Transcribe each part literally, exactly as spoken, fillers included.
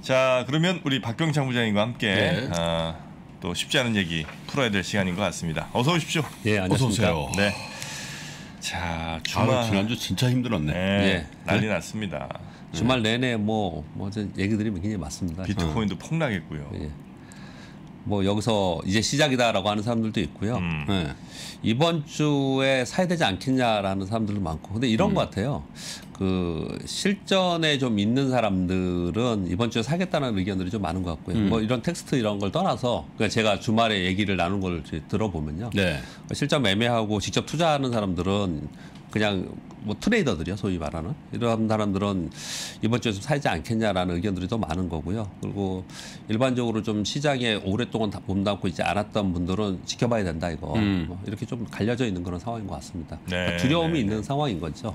자, 그러면 우리 박병창 부장님과 함께 네. 아, 또 쉽지 않은 얘기 풀어야 될 시간인 것 같습니다. 어서 오십시오. 예, 안녕하십니까. 어서 오세요. 네. 자, 주말 아, 지난주 진짜 힘들었네. 네, 예. 난리 네? 났습니다. 주말 내내 뭐, 뭐 얘기들이 굉장히 많습니다. 비트코인도 어. 폭락했고요. 예. 뭐 여기서 이제 시작이다라고 하는 사람들도 있고요. 음. 네. 이번 주에 사야 되지 않겠냐라는 사람들도 많고. 근데 이런 음. 것 같아요. 그 실전에 좀 있는 사람들은 이번 주에 사겠다는 의견들이 좀 많은 것 같고요. 음. 뭐 이런 텍스트 이런 걸 떠나서 그러니까 제가 주말에 얘기를 나눈 걸 들어보면요. 네. 실전 매매하고 직접 투자하는 사람들은 그냥 뭐 트레이더들이요, 소위 말하는 이런 사람들은 이번 주에 좀 사지 않겠냐라는 의견들이 더 많은 거고요. 그리고 일반적으로 좀 시장에 오랫동안 몸담고 있지 않았던 분들은 지켜봐야 된다 이거 음. 뭐 이렇게 좀 갈려져 있는 그런 상황인 것 같습니다. 네, 그러니까 두려움이 네, 있는 네. 상황인 거죠.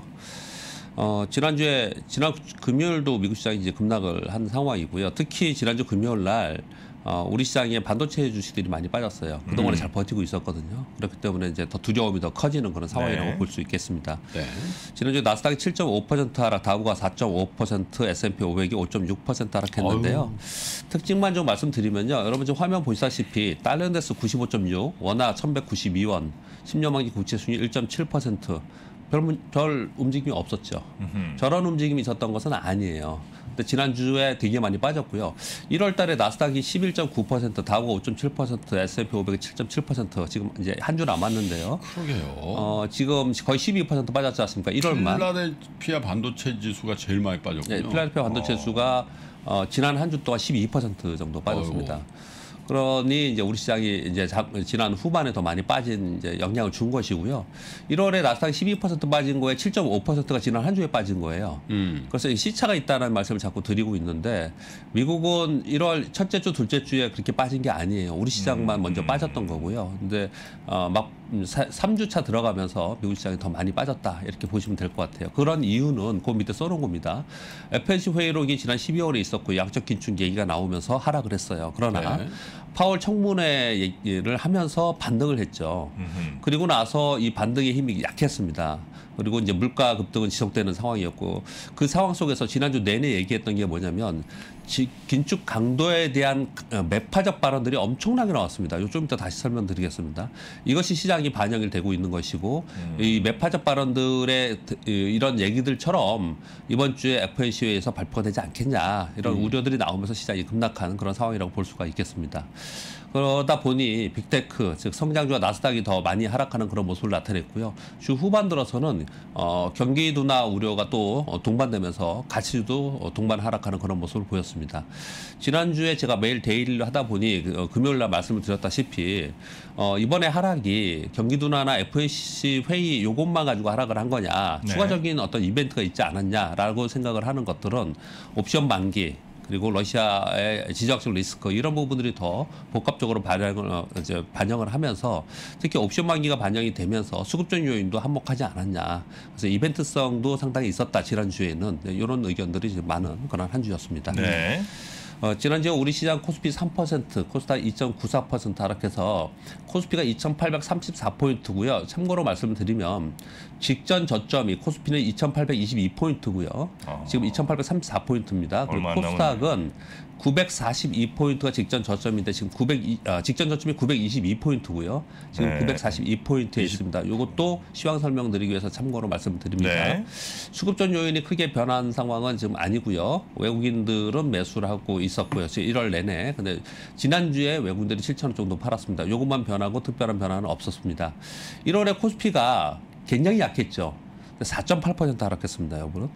어, 지난주에, 지난 금요일도 미국 시장이 이제 급락을 한 상황이고요. 특히 지난주 금요일 날, 어, 우리 시장에 반도체 주식들이 많이 빠졌어요. 그동안에 음. 잘 버티고 있었거든요. 그렇기 때문에 이제 더 두려움이 더 커지는 그런 상황이라고 네. 볼 수 있겠습니다. 네. 지난주 나스닥이 칠 점 오 퍼센트 하락, 다우가 사 점 오 퍼센트, 에스 앤 피 오백이 오 점 육 퍼센트 하락했는데요. 어휴. 특징만 좀 말씀드리면요. 여러분 지금 화면 보시다시피 달러 인덱스 구십오 점 육, 원화 천백구십이 원, 십 년만기 국채 수익 일 점 칠 퍼센트. 별, 문- 별 움직임이 없었죠. 음흠. 저런 움직임이 있었던 것은 아니에요. 근데 지난주에 되게 많이 빠졌고요. 일월 달에 나스닥이 십일 점 구 퍼센트, 다우가 오 점 칠 퍼센트, 에스 앤 피 오백이 칠 점 칠 퍼센트 지금 이제 한 주 남았는데요. 그러게요. 어, 지금 거의 십이 퍼센트 빠졌지 않습니까? 일월만. 필라델피아 반도체 지수가 제일 많이 빠졌군요. 네, 필라델피아 반도체 어. 수가 어, 지난 한 주 동안 십이 퍼센트 정도 빠졌습니다. 어이구. 그러니 이제 우리 시장이 이제 자, 지난 후반에 더 많이 빠진 이제 영향을 준 것이고요. 일월에 나스닥이 십이 퍼센트 빠진 거에 칠 점 오 퍼센트가 지난 한 주에 빠진 거예요. 음. 그래서 이 시차가 있다는 말씀을 자꾸 드리고 있는데 미국은 일월 첫째 주, 둘째 주에 그렇게 빠진 게 아니에요. 우리 시장만 음. 먼저 빠졌던 거고요. 근데 어, 막 삼 주차 들어가면서 미국 시장이 더 많이 빠졌다 이렇게 보시면 될 것 같아요. 그런 이유는 그 밑에 써놓은 겁니다. 에프 오 엠 씨 회의록이 지난 십이월에 있었고 양적 긴축 얘기가 나오면서 하락을 했어요. 그러나 네. 파월 청문회 얘기를 하면서 반등을 했죠. 음흠. 그리고 나서 이 반등의 힘이 약했습니다. 그리고 이제 물가 급등은 지속되는 상황이었고 그 상황 속에서 지난주 내내 얘기했던 게 뭐냐면 지, 긴축 강도에 대한 매파적 발언들이 엄청나게 나왔습니다. 요 좀 이따 다시 설명드리겠습니다. 이것이 시장이 반영이 되고 있는 것이고 음. 이 매파적 발언들의 이런 얘기들처럼 이번 주에 에프 오 엠 씨 회의에서 발표가 되지 않겠냐 이런 음. 우려들이 나오면서 시장이 급락하는 그런 상황이라고 볼 수가 있겠습니다. 그러다 보니 빅테크, 즉 성장주와 나스닥이 더 많이 하락하는 그런 모습을 나타냈고요. 주 후반 들어서는 어, 경기 둔화 우려가 또 동반되면서 가치도 동반 하락하는 그런 모습을 보였습니다. 지난주에 제가 매일 데일리를 하다 보니 어, 금요일 날 말씀을 드렸다시피 어, 이번에 하락이 경기 둔화나 에프 오 엠 씨 회의 요것만 가지고 하락을 한 거냐, 네. 추가적인 어떤 이벤트가 있지 않았냐라고 생각을 하는 것들은 옵션 만기, 그리고 러시아의 지정학적 리스크 이런 부분들이 더 복합적으로 반영을, 어, 이제 반영을 하면서 특히 옵션 만기가 반영이 되면서 수급적 요인도 한몫하지 않았냐. 그래서 이벤트성도 상당히 있었다. 지난주에는 네, 이런 의견들이 이제 많은 그런 한 주였습니다. 네. 어, 지난주에 우리 시장 코스피 삼 퍼센트, 코스닥 이 점 구사 퍼센트 하락해서 코스피가 이천팔백삼십사 포인트고요. 참고로 말씀을 드리면 직전 저점이 코스피는 이천팔백이십이 포인트고요. 어. 지금 이천팔백삼십사 포인트입니다. 그리고 얼마 안 코스닥은 구백사십이 포인트가 직전 저점인데 지금 구백이, 아, 직전 저점이 구백이십이 포인트고요. 지금 네. 구백사십이 포인트에 있습니다. 이것도 시황 설명드리기 위해서 참고로 말씀드립니다. 네. 수급적 요인이 크게 변한 상황은 지금 아니고요. 외국인들은 매수를 하고 있었고요. 지금 일월 내내. 근데 지난주에 외국인들이 칠천 원 정도 팔았습니다. 이것만 변하고 특별한 변화는 없었습니다. 일월에 코스피가 굉장히 약했죠. 사 점 팔 퍼센트 하락했습니다, 여러분.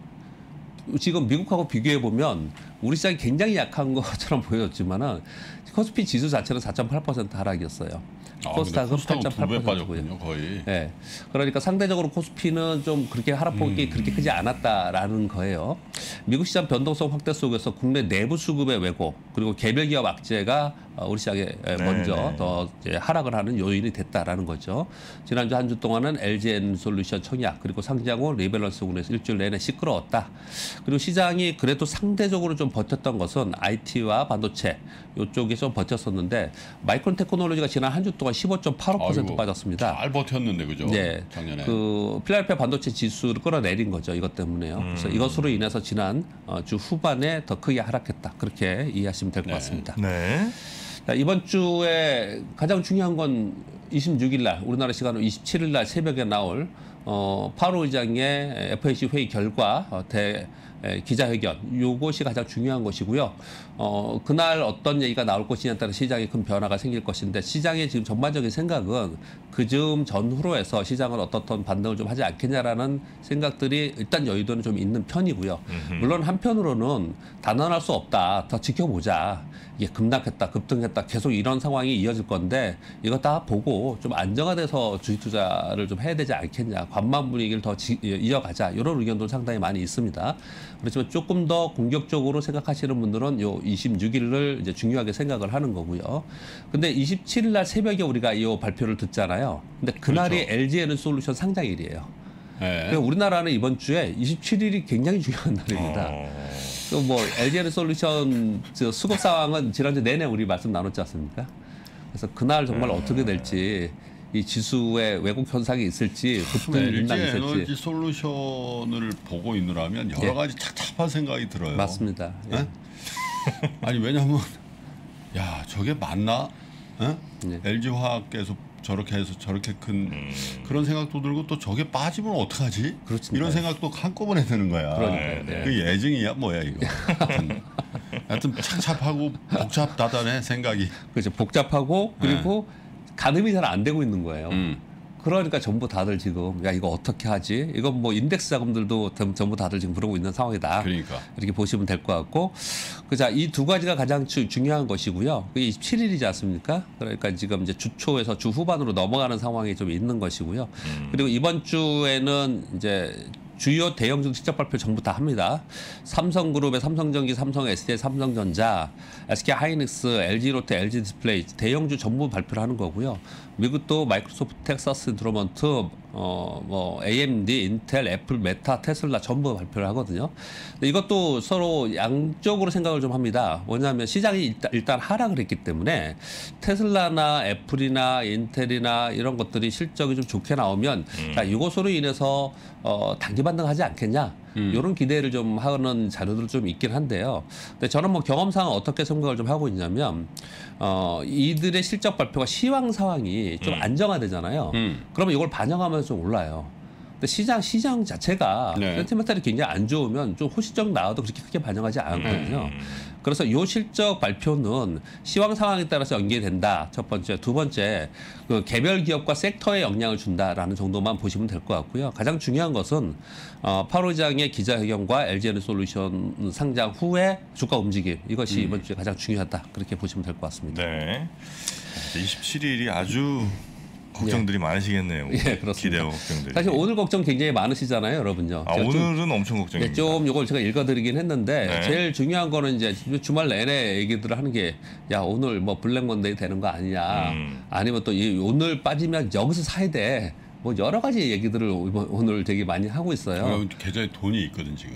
지금 미국하고 비교해 보면 우리 시장이 굉장히 약한 것처럼 보였지만은 코스피 지수 자체는 사 점 팔 퍼센트 하락이었어요. 아, 코스닥은 팔 점 팔 두배 퍼센트고요. 빠졌군요, 거의. 네. 그러니까 상대적으로 코스피는 좀 그렇게 하락폭이 음. 그렇게 크지 않았다라는 거예요. 미국 시장 변동성 확대 속에서 국내 내부 수급의 왜곡 그리고 개별 기업 악재가 우리 시장에 먼저 네. 더 이제 하락을 하는 요인이 됐다라는 거죠. 지난주 한 주 동안은 엘지엔솔루션 청약 그리고 상장 후 리밸런스 군에서 일주일 내내 시끄러웠다. 그리고 시장이 그래도 상대적으로 좀 좀 버텼던 것은 아이티와 반도체 이쪽이 좀 버텼었는데 마이크론 테크놀로지가 지난 한 주 동안 십오 점 팔오 퍼센트 아이고, 빠졌습니다. 잘 버텼는데 그죠? 네, 작년에. 그 필라델피아 반도체 지수를 끌어내린 거죠. 이것 때문에요. 음. 그래서 이것으로 인해서 지난 어, 주 후반에 더 크게 하락했다. 그렇게 이해하시면 될 것 네. 같습니다. 네. 자, 이번 주에 가장 중요한 건 이십육 일 날 우리나라 시간으로 이십칠 일 날 새벽에 나올 어, 파월 의장의 에프오엠씨 회의 결과 어, 대 에, 기자회견 요것이 가장 중요한 것이고요. 어, 그날 어떤 얘기가 나올 것이냐에 따라 시장에 큰 변화가 생길 것인데 시장의 지금 전반적인 생각은 그즈음 전후로 해서 시장은 어떻든 반등을 좀 하지 않겠냐라는 생각들이 일단 여의도는 좀 있는 편이고요. 음흠. 물론 한편으로는 단언할 수 없다. 더 지켜보자. 이게 급락했다, 급등했다. 계속 이런 상황이 이어질 건데 이거 다 보고 좀 안정화돼서 주식 투자를 좀 해야 되지 않겠냐. 관망 분위기를 더 지, 이어가자. 이런 의견도 상당히 많이 있습니다. 그렇지만 조금 더 공격적으로 생각하시는 분들은 요 이십육 일을 이제 중요하게 생각을 하는 거고요. 근데 이십칠 일 날 새벽에 우리가 이 발표를 듣잖아요. 근데 그날이 그렇죠. 엘지에너솔루션 상장일이에요. 네. 그러니까 우리나라는 이번 주에 이십칠 일이 굉장히 중요한 날입니다. 어... 또 뭐 엘지에너솔루션 수급 상황은 지난주 내내 우리 말씀 나눴지 않습니까? 그래서 그날 정말 어떻게 될지 이 지수에 왜곡 현상이 있을지 급등 엘지 인상이 있을지 에너지 솔루션을 보고 있느라면 여러 예. 가지 착잡한 생각이 들어요. 맞습니다. 예. 예? 아니 왜냐하면 야 저게 맞나? 예? 네. 엘지화학에서 저렇게 해서 저렇게 큰 음... 그런 생각도 들고 또 저게 빠지면 어떡하지? 그렇습니다. 이런 생각도 한꺼번에 드는 거야. 그러니까요. 네. 그 예증이야 뭐야 이거. 하여튼, 하여튼 착잡하고 복잡다단해 생각이. 그렇죠. 복잡하고 그리고 가늠이 잘 안 되고 있는 거예요. 음. 그러니까 전부 다들 지금 야 이거 어떻게 하지? 이건 뭐 인덱스 자금들도 전- 전부 다들 지금 그러고 있는 상황이다. 그러니까. 이렇게 보시면 될 것 같고, 그자 이 두 가지가 가장 주, 중요한 것이고요. 그게 이십칠 일이지 않습니까? 그러니까 지금 이제 주 초에서 주 후반으로 넘어가는 상황이 좀 있는 것이고요. 음. 그리고 이번 주에는 이제 주요 대형주 실적 발표 전부 다 합니다. 삼성그룹의 삼성전기, 삼성에스디아이, 삼성전자, 에스케이하이닉스, 엘지롯데, 엘지디스플레이 대형주 전부 발표를 하는 거고요. 미국도 마이크로소프트, 텍사스 인스트루먼트, 어, 뭐 에이엠디, 인텔, 애플, 메타, 테슬라 전부 발표를 하거든요. 근데 이것도 서로 양쪽으로 생각을 좀 합니다. 뭐냐면 시장이 일단, 일단 하락을 했기 때문에 테슬라나 애플이나 인텔이나 이런 것들이 실적이 좀 좋게 나오면 음. 자, 이것으로 인해서 어, 단기 반등하지 않겠냐. 음. 이런 기대를 좀 하는 자료들 좀 있긴 한데요. 근데 저는 뭐 경험상 어떻게 생각을 좀 하고 있냐면 어, 이들의 실적 발표가 시황 상황이 좀 음. 안정화되잖아요. 음. 그러면 이걸 반영하면서 좀 올라요. 근데 시장 시장 자체가 네. 센티멘탈이 굉장히 안 좋으면 좀 호시적 나와도 그렇게 크게 반영하지 않거든요. 음. 그래서 이 실적 발표는 시황 상황에 따라서 연계된다. 첫 번째, 두 번째 그 개별 기업과 섹터에 영향을 준다라는 정도만 보시면 될 것 같고요. 가장 중요한 것은 어, 팔 회장의 기자회견과 엘지에너솔루션 상장 후에 주가 움직임 이것이 음. 이번 주에 가장 중요하다. 그렇게 보시면 될 것 같습니다. 네. 이십칠 일이 아주 걱정들이 많으시겠네요. 예, 그렇습니다. 기대와 걱정들이. 사실 오늘 걱정 굉장히 많으시잖아요, 여러분요. 아, 제가 좀 오늘은 엄청 네, 걱정입니다. 좀 이걸 제가 읽어드리긴 했는데 네. 제일 중요한 거는 이제 주말 내내 얘기들을 하는 게 야 오늘 뭐 블랙먼데이 되는 거 아니냐 음. 아니면 또 이 오늘 빠지면 여기서 사야 돼 뭐 여러 가지 얘기들을 이번- 오늘 되게 많이 하고 있어요. 그럼 계좌에 돈이 있거든 지금.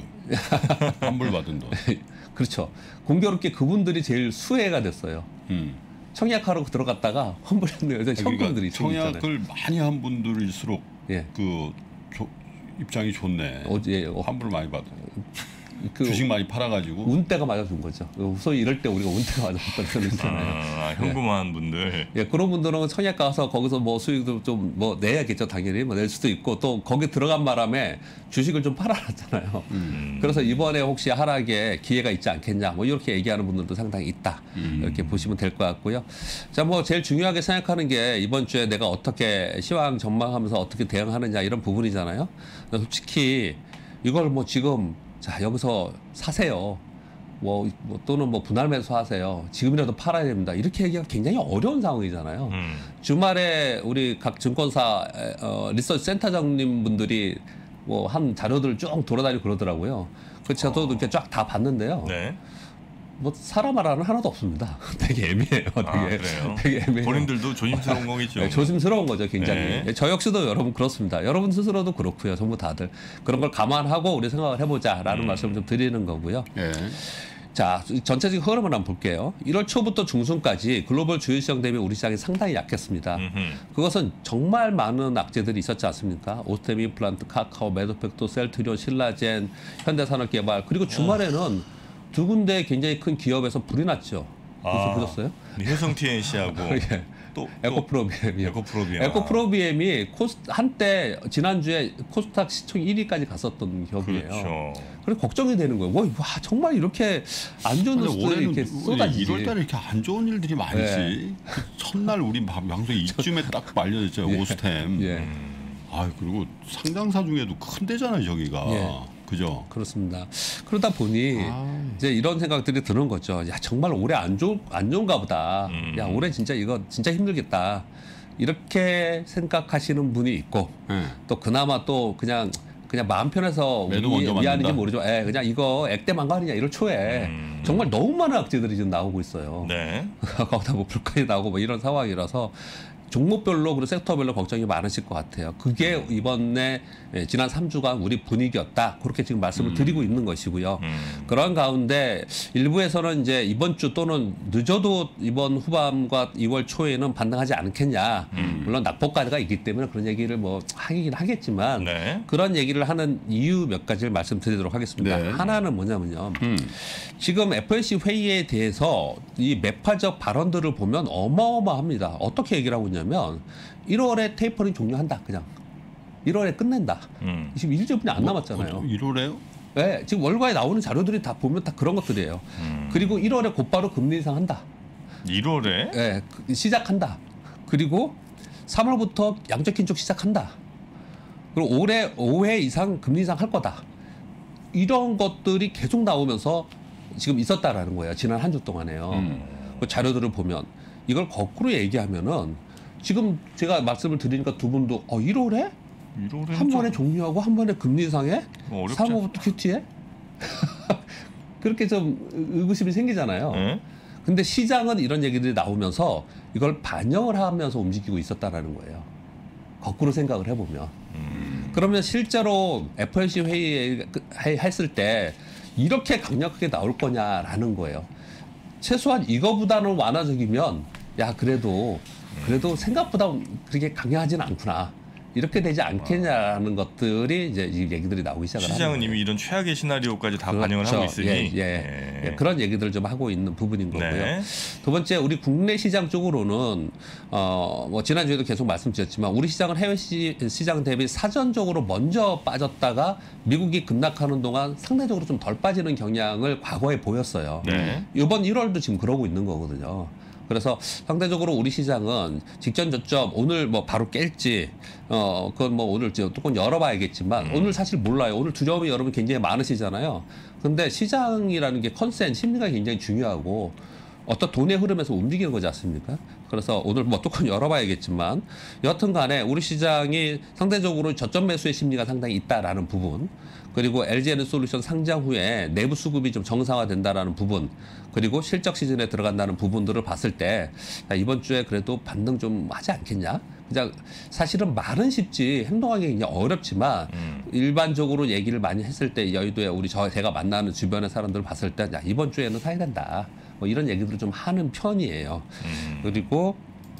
환불 받은 돈. 그렇죠. 공교롭게 그분들이 제일 수혜가 됐어요. 음. 청약하러 들어갔다가 환불했는 여자 현금들이 그러니까 생기잖아요. 청약을 많이 한 분들일수록 예. 그 조- 입장이 좋네. 어제 어, 환불 많이 받아. 그 주식 많이 팔아가지고. 운때가 맞아준 거죠. 소위 이럴 때 우리가 운때가 맞았다는 소리 있잖아요. 아, 현금화한 분들. 예, 그런 분들은 청약 가서 거기서 뭐 수익도 좀 뭐 내야겠죠, 당연히 뭐 낼 수도 있고 또 거기 들어간 바람에 주식을 좀 팔아놨잖아요. 음. 그래서 이번에 혹시 하락에 기회가 있지 않겠냐, 뭐 이렇게 얘기하는 분들도 상당히 있다. 음. 이렇게 보시면 될 것 같고요. 자, 뭐 제일 중요하게 생각하는 게 이번 주에 내가 어떻게 시황 전망하면서 어떻게 대응하느냐 이런 부분이잖아요. 솔직히 이걸 뭐 지금 자 여기서 사세요. 뭐, 뭐 또는 뭐 분할 매수하세요. 지금이라도 팔아야 됩니다. 이렇게 얘기하기 굉장히 어려운 상황이잖아요. 음. 주말에 우리 각 증권사 어, 리서치 센터장님 분들이 뭐 한 자료들을 쭉 돌아다니고 그러더라고요. 그 저도 이렇게 쫙 다 봤는데요. 네. 뭐 사람 말하는 하나도 없습니다. 되게 애매해요. 되게, 아, 그래요? 되게 애매해요. 본인들도 조심스러운 거겠죠. 네, 조심스러운 거죠, 굉장히. 네. 저 역시도 여러분 그렇습니다. 여러분 스스로도 그렇고요, 전부 다들 그런 걸 감안하고 우리 생각을 해보자라는 음. 말씀을 좀 드리는 거고요. 예. 자, 전체적 흐름을 한번 볼게요. 일월 초부터 중순까지 글로벌 주요 시장 대비 우리 시장이 상당히 약했습니다. 음흠. 그것은 정말 많은 악재들이 있었지 않습니까? 오스템 임플란트, 카카오, 메드팩토, 셀트리온, 신라젠, 현대산업개발 그리고 주말에는 두 군데 굉장히 큰 기업에서 불이 났죠. 혹시 아. 보셨어요? 효성 티엔씨하고 예. 또 에코프로비엠이요. 에코프로비엠. 에코프로비엠이 코스 한때 지난주에 코스닥 시총 일 위까지 갔었던 기업이에요. 그렇죠. 그래서 걱정이 되는 거예요. 와, 와 정말 이렇게 안 좋은 근데 뉴스들이 올해는 이렇게 쏟아지지. 일월달에 이렇게 안 좋은 일들이 많지. 네. 그 첫날 우리 방- 방송 이쯤에 딱 말려졌죠. 예. 오스템. 예. 아 그리고 상장사 중에도 큰 데잖아요 저기가. 예. 그죠? 그렇습니다. 그러다 보니 아. 이제 이런 생각들이 드는 거죠. 야 정말 올해 안 좋, 안 좋은가 보다. 음. 야 올해 진짜 이거 진짜 힘들겠다. 이렇게 생각하시는 분이 있고 예. 또 그나마 또 그냥 그냥 마음 편해서 매도 위, 먼저 위안인지 만든다? 모르죠. 예, 그냥 이거 액땜한 거 아니냐 이럴 초에 음. 정말 너무 많은 악재들이 지금 나오고 있어요. 네. 거기다 뭐 불까지 나오고 뭐 이런 상황이라서 종목별로 그리고 섹터별로 걱정이 많으실 것 같아요. 그게 이번에 예, 지난 삼 주간 우리 분위기였다. 그렇게 지금 말씀을 드리고 있는 것이고요. 음. 그런 가운데 일부에서는 이제 이번 주 또는 늦어도 이번 후반과 이월 초에는 반등하지 않겠냐. 물론 낙폭가가 있기 때문에 그런 얘기를 뭐 하긴 하겠지만 네. 그런 얘기를 하는 이유 몇 가지를 말씀드리도록 하겠습니다. 네. 하나는 뭐냐면요. 음. 지금 에프오엠씨 회의에 대해서 이 매파적 발언들을 보면 어마어마합니다. 어떻게 얘기를 하고 있냐면 일월에 테이퍼링 종료한다. 그냥 일월에 끝낸다. 음. 지금 일주일뿐이 안 남았잖아요. 일월에요? 네, 지금 월가에 나오는 자료들이 다 보면 다 그런 것들이에요. 음. 그리고 일월에 곧바로 금리 인상한다. 일월에 네, 그- 시작한다. 그리고 삼월부터 양적 긴축 시작한다. 그리고 올해 오 회 이상 금리 인상 할 거다. 이런 것들이 계속 나오면서 지금 있었다라는 거예요. 지난 한 주 동안에요. 음. 그 자료들을 보면 이걸 거꾸로 얘기하면은 지금 제가 말씀을 드리니까 두 분도 어 일월에 일월에 한 번에 종료하고 한 번에 금리 인상해? 뭐 어렵지 삼 월부터 큐티해? 그렇게 좀 의구심이 생기잖아요. 네? 근데 시장은 이런 얘기들이 나오면서 이걸 반영을 하면서 움직이고 있었다라는 거예요. 거꾸로 생각을 해보면. 음. 그러면 실제로 에프오엠씨 회의에 그- 해- 했을 때 이렇게 강력하게 나올 거냐라는 거예요. 최소한 이거보다는 완화적이면 야 그래도 그래도 생각보다 그렇게 강력하지는 않구나. 이렇게 되지 않겠냐라는 것들이 이제 이 얘기들이 나오기 시작을 하는 시장은 거예요. 이미 이런 최악의 시나리오까지 다 그렇죠. 반영을 하고 있으니 예, 예. 예, 그런 얘기들을 좀 하고 있는 부분인 거고요. 네. 두 번째 우리 국내 시장 쪽으로는 어 뭐 지난주에도 계속 말씀드렸지만 우리 시장은 해외 시, 시장 대비 사전적으로 먼저 빠졌다가 미국이 급락하는 동안 상대적으로 좀 덜 빠지는 경향을 과거에 보였어요. 네. 이번 일월도 지금 그러고 있는 거거든요. 그래서 상대적으로 우리 시장은 직전 저점 오늘 뭐 바로 깰지 어 그건 뭐 오늘 조금 열어봐야겠지만 음. 오늘 사실 몰라요. 오늘 두려움이 여러분 굉장히 많으시잖아요. 근데 시장이라는 게 컨센 심리가 굉장히 중요하고 어떤 돈의 흐름에서 움직이는 거지 않습니까? 그래서 오늘 뭐 조금 열어봐야겠지만 여하튼간에 우리 시장이 상대적으로 저점 매수의 심리가 상당히 있다라는 부분. 그리고 엘지에너솔루션 상장 후에 내부 수급이 좀 정상화된다라는 부분, 그리고 실적 시즌에 들어간다는 부분들을 봤을 때 야, 이번 주에 그래도 반등 좀 하지 않겠냐? 그냥 사실은 말은 쉽지 행동하기 굉장히 어렵지만 음. 일반적으로 얘기를 많이 했을 때 여의도에 우리 저 제가 만나는 주변의 사람들을 봤을 때 야, 이번 주에는 사야 된다. 뭐 이런 얘기들을 좀 하는 편이에요. 음. 그리고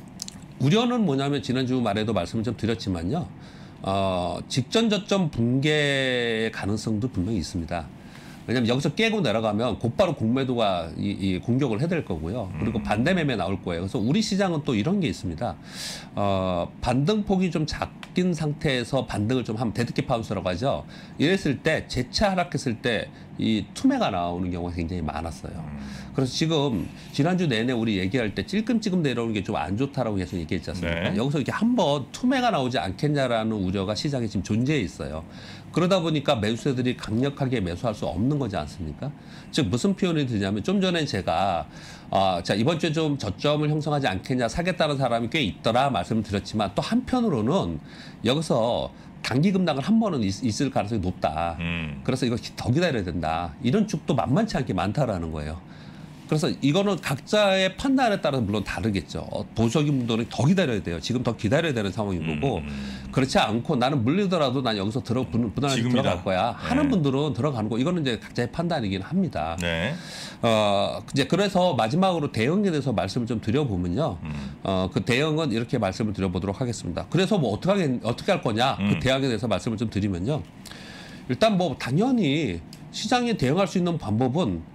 우려는 뭐냐면 지난주 말에도 말씀을 좀 드렸지만요. 어, 직전 저점 붕괴의 가능성도 분명히 있습니다. 왜냐하면 여기서 깨고 내려가면 곧바로 공매도가 이, 이 공격을 해야 될 거고요. 그리고 반대 매매 나올 거예요. 그래서 우리 시장은 또 이런 게 있습니다. 어, 반등폭이 좀 작긴 상태에서 반등을 좀 하면 데드캣 파운스라고 하죠. 이랬을 때 재차 하락했을 때 이 투매가 나오는 경우가 굉장히 많았어요. 그래서 지금 지난주 내내 우리 얘기할 때 찔끔찔끔 내려오는 게 좀 안 좋다라고 계속 얘기했지 않습니까? 네. 여기서 이렇게 한번 투매가 나오지 않겠냐라는 우려가 시장에 지금 존재해 있어요. 그러다 보니까 매수세들이 강력하게 매수할 수 없는 거지 않습니까? 즉 무슨 표현이 드냐면 좀 전에 제가 어, 자 이번 주에 좀 저점을 형성하지 않겠냐 사겠다는 사람이 꽤 있더라 말씀을 드렸지만 또 한편으로는 여기서 단기 급락을 한 번은 있, 있을 가능성이 높다. 음. 그래서 이거 더 기다려야 된다. 이런 쪽도 만만치 않게 많다라는 거예요. 그래서 이거는 각자의 판단에 따라서 물론 다르겠죠. 어, 보수적인 분들은 더 기다려야 돼요. 지금 더 기다려야 되는 상황인 거고 음. 그렇지 않고 나는 물리더라도 난 여기서 들어 분할해서 지금이다. 들어갈 거야 하는 네. 분들은 들어가는 거. 이거는 이제 각자의 판단이긴 합니다. 네. 어 이제 그래서 마지막으로 대응에 대해서 말씀을 좀 드려보면요. 음. 어 그 대응은 이렇게 말씀을 드려보도록 하겠습니다. 그래서 뭐 어떻게 하겠, 어떻게 할 거냐 음. 그 대응에 대해서 말씀을 좀 드리면요. 일단 뭐 당연히 시장에 대응할 수 있는 방법은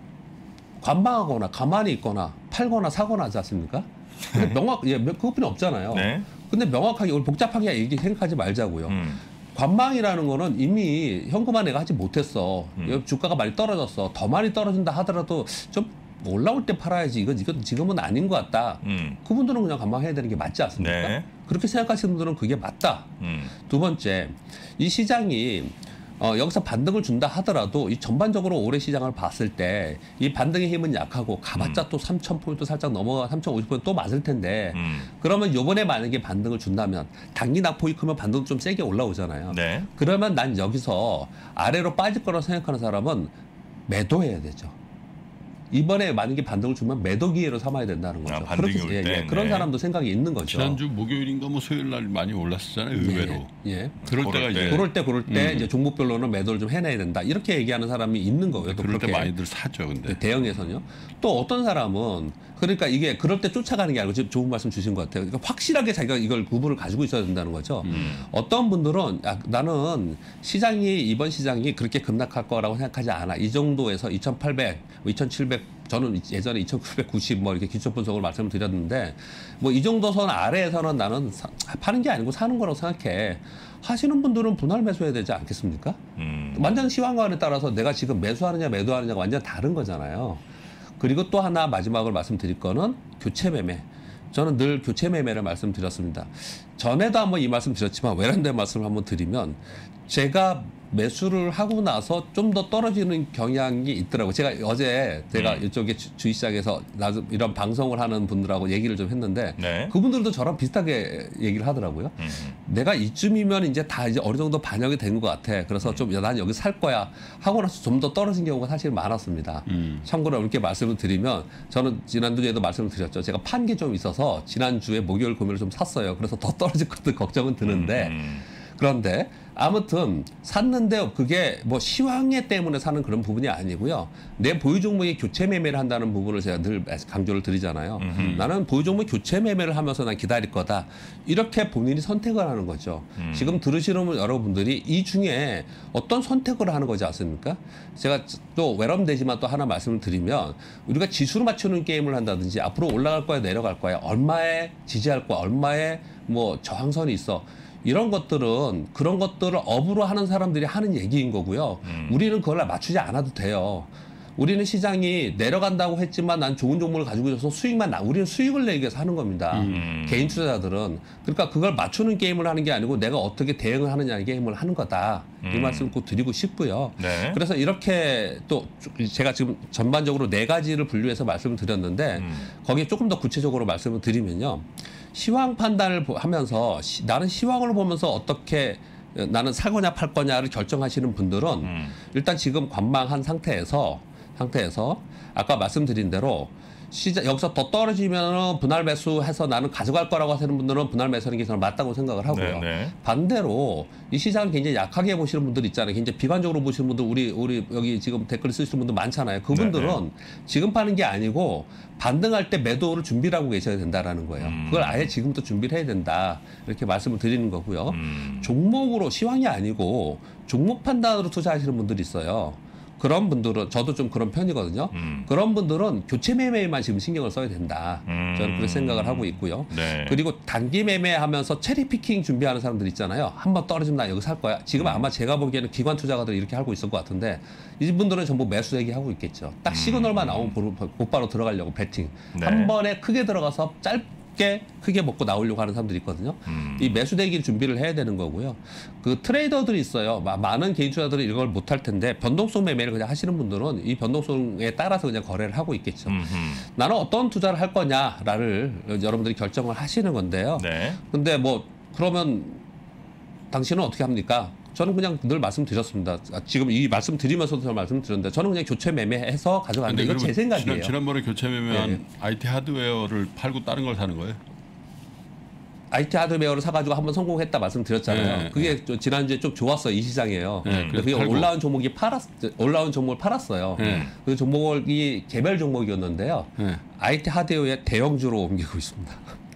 관망하거나 가만히 있거나 팔거나 사거나 하지 않습니까? 근데 명확, 예, 그것뿐이 없잖아요. 네. 근데 명확하게, 우리 복잡하게 얘기 생각하지 말자고요. 음. 관망이라는 거는 이미 현금화 내가 하지 못했어. 음. 주가가 많이 떨어졌어. 더 많이 떨어진다 하더라도 좀 올라올 때 팔아야지. 이건, 이건 지금은 아닌 것 같다. 음. 그분들은 그냥 관망해야 되는 게 맞지 않습니까? 네. 그렇게 생각하시는 분들은 그게 맞다. 음. 두 번째, 이 시장이 어, 여기서 반등을 준다 하더라도 이 전반적으로 올해 시장을 봤을 때 이 반등의 힘은 약하고 가봤자 음. 또 삼천 포인트 살짝 넘어가 삼천오십 포인트 또 맞을 텐데 음. 그러면 요번에 만약에 반등을 준다면 단기 낙폭이 크면 반등 좀 세게 올라오잖아요. 네. 그러면 난 여기서 아래로 빠질 거라고 생각하는 사람은 매도해야 되죠. 이번에 만약에 반등을 주면 매도 기회로 삼아야 된다는 거죠. 아, 반등이 그렇게, 올 예, 때, 예, 그런 네. 사람도 생각이 있는 거죠. 지난주 목요일인가 뭐 수요일 날 많이 올랐었잖아요. 의외로. 예, 예. 그럴 그럴 때가 때. 이제 그럴 때 그럴 때 음. 이제 종목별로는 매도를 좀 해내야 된다. 이렇게 얘기하는 사람이 있는 거예요. 또 그럴 때 그렇게 많이들 사죠. 근데 대형에서는요. 또 어떤 사람은 그러니까 이게 그럴 때 쫓아가는 게 아니고 지금 좋은 말씀 주신 것 같아요. 그러니까 확실하게 자기가 이걸 구분을 가지고 있어야 된다는 거죠. 음. 어떤 분들은 아, 나는 시장이 이번 시장이 그렇게 급락할 거라고 생각하지 않아. 이 정도에서 이천팔백, 이천칠백 저는 예전에 이천구백구십 뭐 이렇게 기초 분석을 말씀을 드렸는데 뭐 이 정도 선 아래에서는 나는 사, 파는 게 아니고 사는 거라고 생각해. 하시는 분들은 분할 매수해야 되지 않겠습니까? 음. 완전 시황관에 따라서 내가 지금 매수하느냐 매도하느냐가 완전 다른 거잖아요. 그리고 또 하나 마지막으로 말씀드릴 거는 교체 매매. 저는 늘 교체 매매를 말씀드렸습니다. 전에도 한번 이 말씀 드렸지만 외람된 말씀을 한번 드리면 제가 매수를 하고 나서 좀 더 떨어지는 경향이 있더라고요. 제가 어제 제가 음. 이쪽에 주- 주식시장에서 나름 이런 방송을 하는 분들하고 얘기를 좀 했는데 네. 그분들도 저랑 비슷하게 얘기를 하더라고요. 음. 내가 이쯤이면 이제 다 이제 어느 정도 반영이 된 것 같아. 그래서 좀 난 여기 살 거야 하고 나서 좀 더 떨어진 경우가 사실 많았습니다. 음. 참고로 이렇게 말씀을 드리면 저는 지난주에도 말씀을 드렸죠. 제가 판 게 좀 있어서 지난주에 목요일 금요일 좀 샀어요. 그래서 더 떨어질 것도 걱정은 드는데 음. 그런데 아무튼 샀는데 그게 뭐 시황에 때문에 사는 그런 부분이 아니고요. 내 보유 종목이 교체 매매를 한다는 부분을 제가 늘 강조를 드리잖아요. 음흠. 나는 보유 종목 교체 매매를 하면서 난 기다릴 거다. 이렇게 본인이 선택을 하는 거죠. 음. 지금 들으시는 여러분들이 이 중에 어떤 선택을 하는 거지 않습니까? 제가 또 외람되지만 또 하나 말씀을 드리면 우리가 지수로 맞추는 게임을 한다든지 앞으로 올라갈 거야 내려갈 거야 얼마에 지지할 거야 얼마에 뭐 저항선이 있어. 이런 것들은 그런 것들을 업으로 하는 사람들이 하는 얘기인 거고요. 음. 우리는 그걸 맞추지 않아도 돼요. 우리는 시장이 내려간다고 했지만 난 좋은 종목을 가지고 있어서 수익만 나. 우리는 수익을 내기 위해서 하는 겁니다. 음. 개인 투자자들은. 그러니까 그걸 맞추는 게임을 하는 게 아니고 내가 어떻게 대응을 하느냐의 게임을 하는 거다. 이 음. 말씀을 꼭 드리고 싶고요. 네. 그래서 이렇게 또 제가 지금 전반적으로 네 가지를 분류해서 말씀을 드렸는데 음. 거기에 조금 더 구체적으로 말씀을 드리면요. 시황 판단을 보- 하면서 시- 나는 시황을 보면서 어떻게 나는 사거냐 팔 거냐를 결정하시는 분들은 음. 일단 지금 관망한 상태에서 상태에서 아까 말씀드린 대로 시장 여기서 더 떨어지면 분할 매수해서 나는 가져갈 거라고 하시는 분들은 분할 매수하는 게 저는 맞다고 생각을 하고요. 네, 네. 반대로 이 시장을 굉장히 약하게 보시는 분들 있잖아요. 굉장히 비관적으로 보시는 분들 우리 우리 여기 지금 댓글 쓰시는 분들 많잖아요. 그분들은 네, 네. 지금 파는 게 아니고 반등할 때 매도를 준비를 하고 계셔야 된다라는 거예요. 음. 그걸 아예 지금부터 준비를 해야 된다. 이렇게 말씀을 드리는 거고요. 음. 종목으로 시황이 아니고 종목 판단으로 투자하시는 분들이 있어요. 그런 분들은 저도 좀 그런 편이거든요. 음. 그런 분들은 교체 매매에만 지금 신경을 써야 된다. 음. 저는 그렇게 생각을 하고 있고요. 네. 그리고 단기 매매하면서 체리 피킹 준비하는 사람들 있잖아요. 한번 떨어지면 나 여기 살 거야. 지금 아마 제가 보기에는 기관 투자가들이 이렇게 하고 있을 것 같은데 이분들은 전부 매수 얘기하고 있겠죠. 딱 시그널만 나오면 바로- 곧바로 들어가려고 배팅. 네. 한 번에 크게 들어가서 짧게 크게 먹고 나오려고 하는 사람들이 있거든요. 음. 이 매수 대기를 준비를 해야 되는 거고요. 그 트레이더들이 있어요. 마- 많은 개인 투자들이 이걸 못할 텐데 변동성 매매를 그냥 하시는 분들은 이 변동성에 따라서 그냥 거래를 하고 있겠죠. 음흠. 나는 어떤 투자를 할 거냐를 여러분들이 결정을 하시는 건데요. 네. 근데 뭐 그러면 당신은 어떻게 합니까? 저는 그냥 늘 말씀드렸습니다. 아, 지금 이 말씀드리면서도 저 말씀드렸는데 저는 그냥 교체 매매해서 가져가는데 이건 제 생각이에요. 지난, 지난번에 교체 매매한 네. 아이티 하드웨어를 팔고 다른 걸 사는 거예요? 아이티 하드웨어를 사가지고 한번 성공했다 말씀드렸잖아요. 네, 그게 좀 지난주에 좀 좋았어요. 이 시장이에요. 네, 근데 그게 팔고. 올라온 종목이 팔았, 올라온 종목을 팔았어요. 네. 그 종목이 개별 종목이었는데요. 네. 아이티 하드웨어의 대형주로 옮기고 있습니다.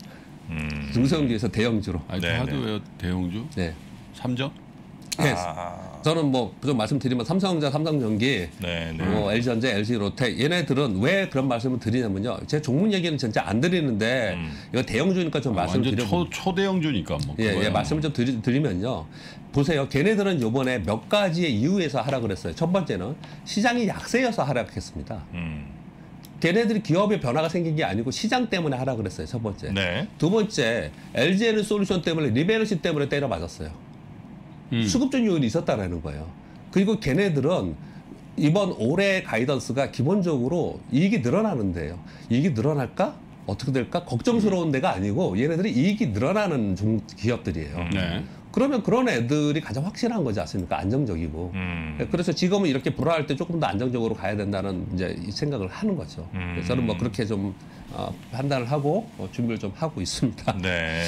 음. 중소형주에서 대형주로. 아이티 네, 하드웨어 대형주? 네. 삼전? 네. 아. 저는 뭐 좀 말씀드리면 삼성전자, 삼성전기, 네, 네. 뭐 엘지전자, 엘지로텍 얘네들은 왜 그런 말씀을 드리냐면요. 제 종목 얘기는 진짜 안 드리는데 음. 이거 대형주니까 좀 아, 말씀을 완전 드려. 초, 초대형주니까 뭐. 예, 그거야. 예, 말씀을 좀 드리, 드리면요. 보세요. 걔네들은 요번에 몇 가지의 이유에서 하락을 했어요. 첫 번째는 시장이 약세여서 하락했습니다. 음. 걔네들이 기업의 변화가 생긴 게 아니고 시장 때문에 하락을 했어요. 첫 번째. 네. 두 번째, 엘지에는 솔루션 때문에 리밸런스 때문에 때려 맞았어요. 음. 수급적 요인이 있었다라는 거예요. 그리고 걔네들은 이번 올해 가이던스가 기본적으로 이익이 늘어나는데요. 이익이 늘어날까? 어떻게 될까? 걱정스러운 데가 아니고 얘네들이 이익이 늘어나는 종- 기업들이에요. 음. 네. 그러면 그런 애들이 가장 확실한 거지 않습니까? 안정적이고. 음. 그래서 지금은 이렇게 불안할 때 조금 더 안정적으로 가야 된다는 이제 이 생각을 하는 거죠. 음. 그래서 저는 뭐 그렇게 좀 어, 판단을 하고 어, 준비를 좀 하고 있습니다. 네.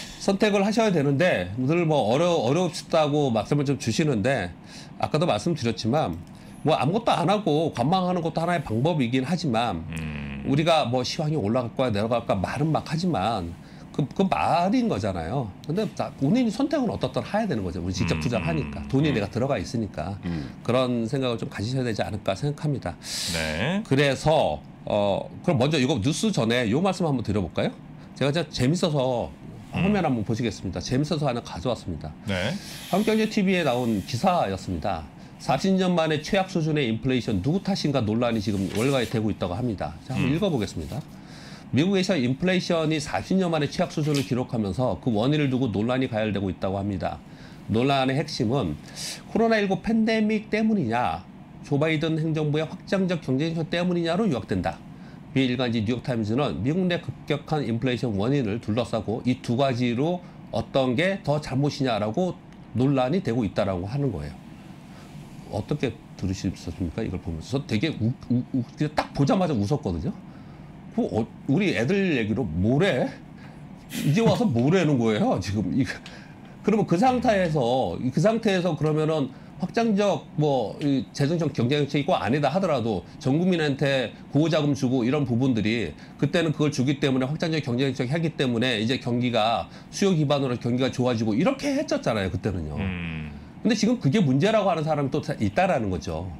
선택을 하셔야 되는데 늘 뭐 어려 어렵다고 말씀을 좀 주시는데 아까도 말씀드렸지만 뭐 아무것도 안 하고 관망하는 것도 하나의 방법이긴 하지만 음. 우리가 뭐 시황이 올라갈 거야 내려갈 거야 말은 막 하지만 그, 그 말인 거잖아요. 근데 나- 본인이 선택은 어떻든 해야 되는 거죠. 우리 직접 음. 투자를 하니까 돈이 내가 들어가 있으니까 음. 그런 생각을 좀 가지셔야 되지 않을까 생각합니다. 네. 그래서 어 그럼 먼저 이거 뉴스 전에 요 말씀 한번 드려볼까요? 제가 진짜 재밌어서 화면 한번 보시겠습니다. 재밌어서 하나 가져왔습니다. 네. 한국경제티비에 나온 기사였습니다. 사십 년 만에 최악 수준의 인플레이션 누구 탓인가 논란이 지금 월가에 되고 있다고 합니다. 자, 한번 읽어보겠습니다. 미국에서 인플레이션이 사십 년 만에 최악 수준을 기록하면서 그 원인을 두고 논란이 가열되고 있다고 합니다. 논란의 핵심은 코로나십구 팬데믹 때문이냐, 조 바이든 행정부의 확장적 경제정책 때문이냐로 요약된다. 비일간지 뉴욕타임즈는 미국 내 급격한 인플레이션 원인을 둘러싸고 이 두 가지로 어떤 게 더 잘못이냐라고 논란이 되고 있다라고 하는 거예요. 어떻게 들으셨습니까? 이걸 보면서 저 되게 우, 우, 우, 그냥 딱 보자마자 웃었거든요. 그 어, 우리 애들 얘기로 뭐래? 이제 와서 뭐라는 거예요? 지금 이 그러면 그 상태에서 그 상태에서 그러면은 확장적 뭐 이 재정적 경제정책이 꼭 아니다 하더라도 전 국민한테 보호자금 주고 이런 부분들이 그때는 그걸 주기 때문에 확장적 경제정책 하기 때문에 이제 경기가 수요 기반으로 경기가 좋아지고 이렇게 했었잖아요 그때는요. 음. 근데 지금 그게 문제라고 하는 사람이 또 있다라는 거죠.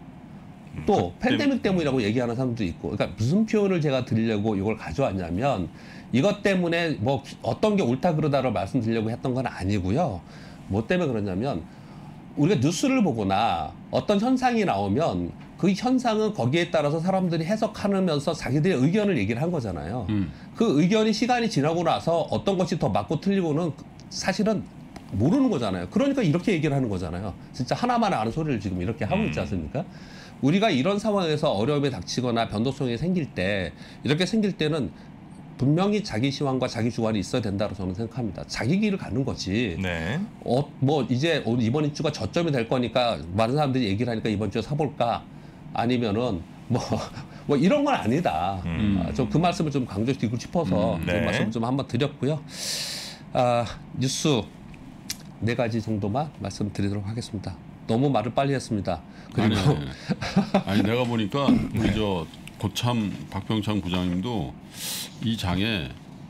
또 그 팬데믹 때문이라고 얘기하는 사람도 있고, 그러니까 무슨 표현을 제가 드리려고 이걸 가져왔냐면 이것 때문에 뭐 어떤 게 옳다 그러다를 말씀드리려고 했던 건 아니고요. 뭐 때문에 그러냐면 우리가 뉴스를 보거나 어떤 현상이 나오면 그 현상은 거기에 따라서 사람들이 해석하면서 자기들의 의견을 얘기를 한 거잖아요. 음. 그 의견이 시간이 지나고 나서 어떤 것이 더 맞고 틀리고는 사실은 모르는 거잖아요. 그러니까 이렇게 얘기를 하는 거잖아요. 진짜 하나만 아는 소리를 지금 이렇게 하고 있지 않습니까? 우리가 이런 상황에서 어려움이 닥치거나 변동성이 생길 때 이렇게 생길 때는 분명히 자기 시황과 자기 주관이 있어야 된다고 저는 생각합니다. 자기 길을 가는 거지. 네. 어, 뭐 이제 오늘 이번 주가 저점이 될 거니까 많은 사람들이 얘기를 하니까 이번 주에 사볼까? 아니면은 뭐, 뭐 이런 건 아니다. 음. 아, 저 그 말씀을 좀 강조드리고 싶어서 음, 그 네. 말씀을 좀 한번 드렸고요. 아, 뉴스 네 가지 정도만 말씀드리도록 하겠습니다. 너무 말을 빨리 했습니다. 그리고 아니, 아니, 아니 내가 보니까 우리 저 고참 박병창 부장님도 이 장에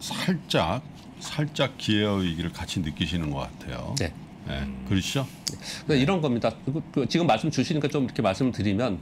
살짝 살짝 기회의기를 같이 느끼시는 것 같아요. 네. 네. 그러시죠? 그래서 이런 겁니다. 그, 그 지금 말씀 주시니까 좀 이렇게 말씀을 드리면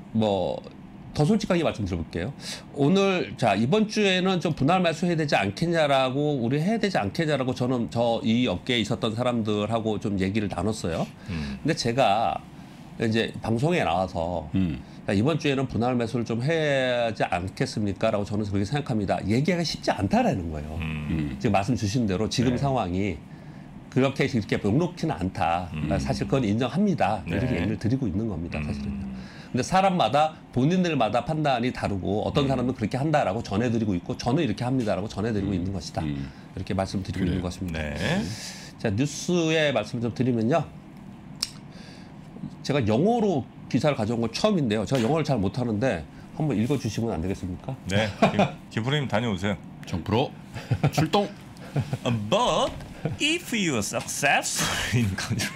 뭐 더 솔직하게 말씀드려볼게요. 오늘 자 이번 주에는 좀 분할 매수해야 되지 않겠냐라고 우리 해야 되지 않겠냐라고 저는 저 이 업계에 있었던 사람들하고 좀 얘기를 나눴어요. 음. 근데 제가 이제 방송에 나와서 음. 자, 이번 주에는 분할 매수를 좀 해야 하지 않겠습니까?라고 저는 그렇게 생각합니다. 얘기가 쉽지 않다라는 거예요. 음. 지금 말씀 주신 대로 지금 네. 상황이 그렇게 이렇게 녹록지는 않다. 음. 사실 그건 인정합니다. 네. 이렇게 얘기를 드리고 있는 겁니다. 사실은요. 음. 근데 사람마다 본인들마다 판단이 다르고 어떤 사람은 그렇게 한다라고 전해드리고 있고 저는 이렇게 합니다라고 전해드리고 있는 것이다. 음. 이렇게 말씀드리고 있는 것입니다. 네. 자 뉴스의 말씀 좀 드리면요. 제가 영어로 기사를 가져온 건 처음인데요. 제가 영어를 잘 못하는데 한번 읽어주시면 안 되겠습니까? 네, 김프로님 다녀오세요. 정프로 출동. But if you are successful in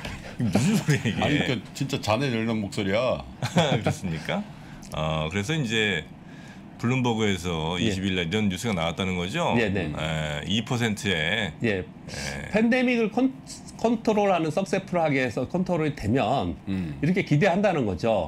무슨 소리야 이게? 아니 그러니까 진짜 자네 열린 목소리야. 그렇습니까? 어, 그래서 이제 블룸버그에서 예. 이십 일 날 이런 뉴스가 나왔다는 거죠. 네, 네. 에, 이 퍼센트에 예, 팬데믹을 컨, 컨트롤하는 석세풀하게 해서 컨트롤이 되면 음. 이렇게 기대한다는 거죠.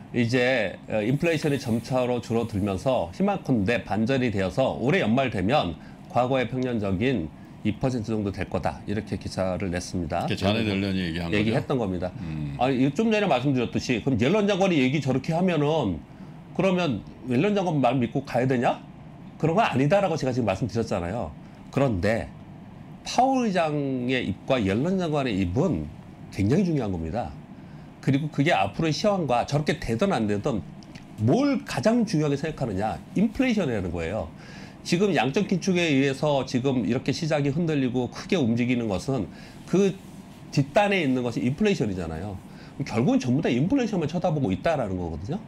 이제 어, 인플레이션이 점차로 줄어들면서 희망컨대 반전이 되어서 올해 연말 되면 과거의 평년적인 이 퍼센트 정도 될 거다. 이렇게 기사를 냈습니다. 이렇게 자네 델런이 얘기한 거죠. 얘기했던 겁니다. 음. 아니, 이거 좀 전에 말씀드렸듯이 그럼 옐런 장관이 얘기 저렇게 하면은 그러면 옐런 장관 말 믿고 가야 되냐? 그런 건 아니다라고 제가 지금 말씀드렸잖아요. 그런데 파월 의장의 입과 옐런 장관의 입은 굉장히 중요한 겁니다. 그리고 그게 앞으로의 시황과 저렇게 되든 안 되든 뭘 가장 중요하게 생각하느냐? 인플레이션이라는 거예요. 지금 양적 긴축에 의해서 지금 이렇게 시장이 흔들리고 크게 움직이는 것은 그 뒷단에 있는 것이 인플레이션이잖아요. 결국은 전부 다 인플레이션만 쳐다보고 있다라는 거거든요.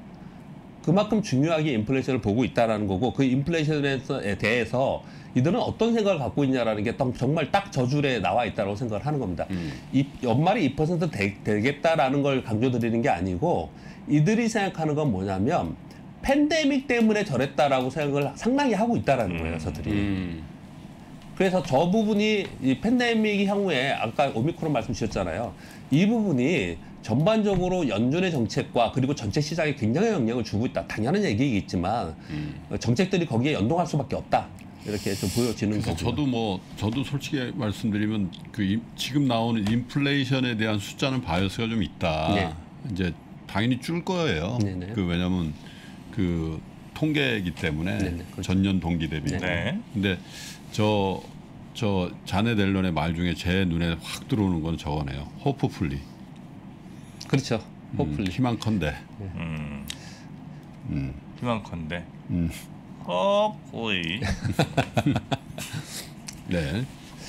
그만큼 중요하게 인플레이션을 보고 있다라는 거고 그 인플레이션에 대해서 이들은 어떤 생각을 갖고 있냐라는 게 정말 딱 저줄에 나와 있다고 생각을 하는 겁니다. 음. 이 연말이 이 퍼센트 되, 되겠다라는 걸 강조드리는 게 아니고 이들이 생각하는 건 뭐냐면 팬데믹 때문에 저랬다라고 생각을 상당히 하고 있다라는 거예요, 저들이. 음. 그래서 저 부분이 이 팬데믹 향후에 아까 오미크론 말씀 주셨잖아요. 이 부분이 전반적으로 연준의 정책과 그리고 전체 시장에 굉장히 영향을 주고 있다. 당연한 얘기겠지만 음. 정책들이 거기에 연동할 수밖에 없다. 이렇게 좀 보여지는 그래서 거고요. 저도 뭐 저도 솔직히 말씀드리면 그 임- 지금 나오는 인플레이션에 대한 숫자는 바이어스가 좀 있다. 네. 이제 당연히 줄 거예요. 네네. 그 왜냐하면 그 통계이기 때문에 네네, 그렇죠. 전년 동기 대비. 네. 네. 근데 저 저 자네 델런의 말 중에 제 눈에 확 들어오는 건 저거네요. 호프풀리. 그렇죠. 음, 호플리. 희망컨대. 음, 음. 희망컨대. 음. hopefully 네.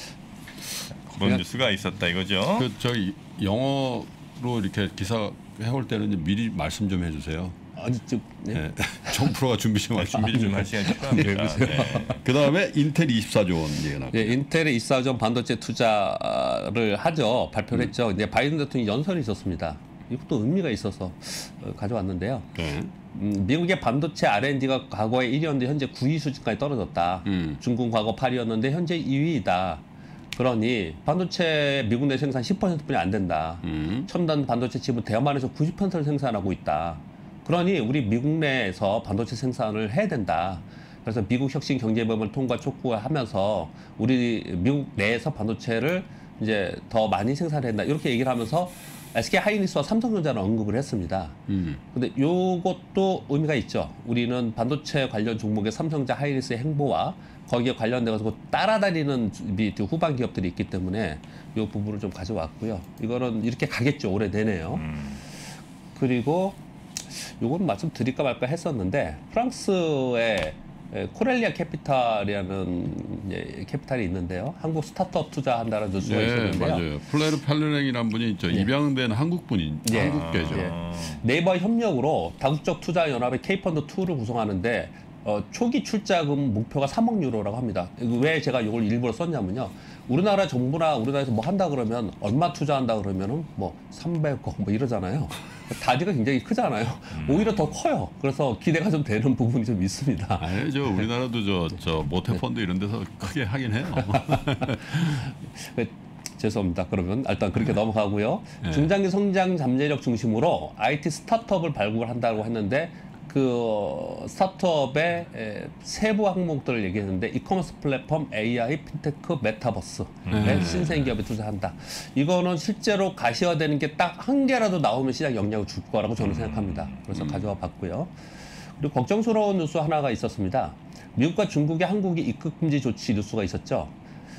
그런 뉴스가 있었다 이거죠. 그 저기 영어로 이렇게 기사 해올 때는 좀 미리 말씀 좀 해주세요. 아니 좀 네. 네. 정 프로가 준비 좀 하시고. 준비 좀 할 시간이 필요합니다. 네. 그 다음에 인텔 이십사조 원 얘기가 나왔고. 예, 인텔의 이십사 조 반도체 투자를 하죠. 발표를 했죠. 이제 바이든 대통령이 연설이 있었습니다. 이것도 의미가 있어서 어, 가져왔는데요. 네. 음, 미국의 반도체 알 앤 디가 과거에 일 위였는데 현재 구 위 수준까지 떨어졌다. 음. 중국 과거 팔 위였는데 현재 이 위이다. 그러니 반도체 미국 내 생산 십 퍼센트뿐이 안 된다. 음. 첨단 반도체 칩은 대만에서 구십 퍼센트를 생산하고 있다. 그러니 우리 미국 내에서 반도체 생산을 해야 된다. 그래서 미국 혁신 경제법을 통과 촉구하면서 우리 미국 내에서 반도체를 이제 더 많이 생산해야 된다. 이렇게 얘기를 하면서 에스케이 하이닉스와 삼성전자를 언급을 했습니다. 음. 근데 요것도 의미가 있죠. 우리는 반도체 관련 종목의 삼성전자 하이닉스의 행보와 거기에 관련돼 가지고 따라다니는 후반 기업들이 있기 때문에 이 부분을 좀 가져왔고요. 이거는 이렇게 가겠죠. 올해 내내요. 음, 그리고 요건 말씀드릴까 말까 했었는데 프랑스의 코렐리아 캐피탈이라는 이제 캐피탈이 있는데요. 한국 스타트업 투자한다는 뉴스가 네, 있었는데요. 맞아요. 플레르 팔레랭이라는 분이 저 예. 입양된 한국 분인 예. 한국계죠. 예. 어, 네이버 협력으로 다국적 투자 연합의 K펀드 이를 구성하는데 어, 초기 출자금 목표가 삼억 유로라고 합니다. 이거 왜 제가 이걸 일부러 썼냐면요. 우리나라 정부나 우리나라에서 뭐 한다 그러면 얼마 투자한다 그러면은 뭐 삼백억 뭐 이러잖아요. 단위가 굉장히 크잖아요. 오히려 더 커요. 그래서 기대가 좀 되는 부분이 좀 있습니다. 아니 저 우리나라도 저 저 모태펀드 이런 데서 크게 하긴 해요. 네, 죄송합니다. 그러면 일단 그렇게 넘어가고요. 네. 중장기 성장 잠재력 중심으로 아이티 스타트업을 발굴한다고 했는데 그 스타트업의 에, 세부 항목들을 얘기했는데 이커머스 플랫폼, 에이아이, 핀테크, 메타버스에 네. 신생 기업에 투자한다. 이거는 실제로 가시화되는 게 딱 한 개라도 나오면 시장 영향을 줄 거라고 저는 생각합니다. 그래서 가져와 봤고요. 그리고 걱정스러운 뉴스 하나가 있었습니다. 미국과 중국의 한국이 입국 금지 조치 뉴스가 있었죠.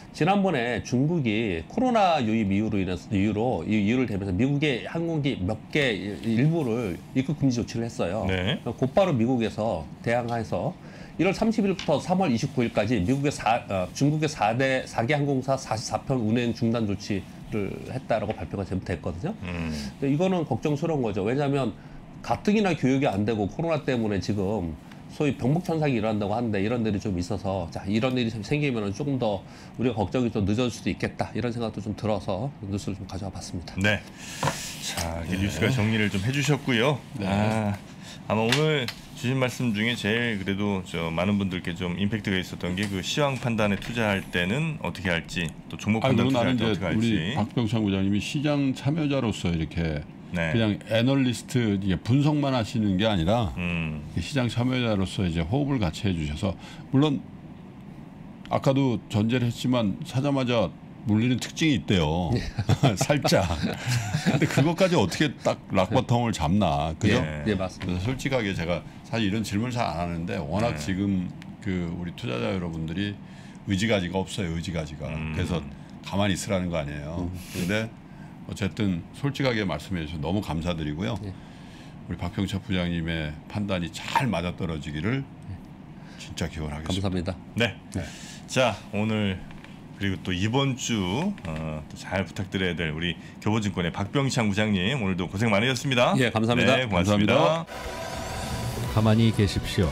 지난번에 중국이 코로나 유입 이유로 인해서 이유로 이 이유를 대면서 미국의 항공기 몇 개 일부를 입국 금지 조치를 했어요. 네. 곧바로 미국에서 대항해서 일월 삼십일부터 삼월 이십구일까지 미국의 사, 어, 중국의 사 대 사 개 항공사 사십사 편 운행 중단 조치를 했다라고 발표가 됐거든요. 음. 근데 이거는 걱정스러운 거죠. 왜냐하면 가뜩이나 교육이 안 되고 코로나 때문에 지금 소위 병목천상이 일어난다고 하는데 이런 일이 좀 있어서 자 이런 일이 생기면 조금 더 우리가 걱정이 좀 늦어질 수도 있겠다 이런 생각도 좀 들어서 뉴스를 좀 가져와 봤습니다. 네. 자, 이 뉴스가 정리를 좀 해주셨고요. 네. 아, 아마 오늘 주신 말씀 중에 제일 그래도 저 많은 분들께 좀 임팩트가 있었던 게 그 시황 판단에 투자할 때는 어떻게 할지 또 종목 판단 투자할 때 어떻게 할지. 우리 박병창 부장님이 시장 참여자로서 이렇게 네. 그냥 애널리스트 이게 분석만 하시는 게 아니라 음. 시장 참여자로서 이제 호흡을 같이 해주셔서 물론 아까도 전제를 했지만 사자마자 물리는 특징이 있대요. 살짝. 근데 그것까지 어떻게 딱 락바텀을 잡나, 그죠? 예. 네, 맞습니다. 그래서 솔직하게 제가 사실 이런 질문을 잘 안 하는데 워낙 네. 지금 그 우리 투자자 여러분들이 의지가지가 없어요. 의지가지가. 음. 그래서 가만히 있으라는 거 아니에요. 근데 어쨌든 솔직하게 말씀해 주셔서 너무 감사드리고요. 네. 우리 박병창 부장님의 판단이 잘 맞아떨어지기를 진짜 기원하겠습니다. 감사합니다. 네. 네. 자, 오늘 그리고 또 이번 주 어, 또 잘 부탁드려야 될 우리 교보증권의 박병창 부장님 오늘도 고생 많으셨습니다. 예, 감사합니다. 네, 고맙습니다. 감사합니다. 가만히 계십시오.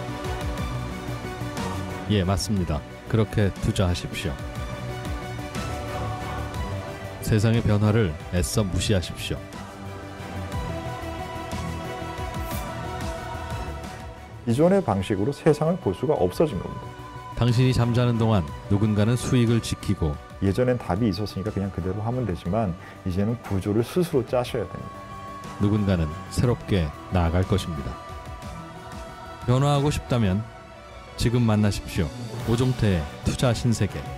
예, 맞습니다. 그렇게 투자하십시오. 세상의 변화를 애써 무시하십시오. 이전의 방식으로 세상을 볼 수가 없어진 겁니다. 당신이 잠자는 동안 누군가는 수익을 지키고 예전엔 답이 있었으니까 그냥 그대로 하면 되지만 이제는 구조를 스스로 짜셔야 됩니다. 누군가는 새롭게 나아갈 것입니다. 변화하고 싶다면 지금 만나십시오. 오종태의 투자 신세계.